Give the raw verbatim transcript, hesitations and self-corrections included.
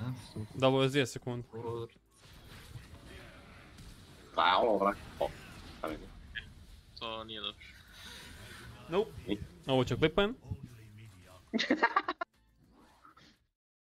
Da, ovo je s dvije sekunde. Pa, ovo vrak. O, šta vidi. To nije dobro. Nope. Ovo ću klipujem.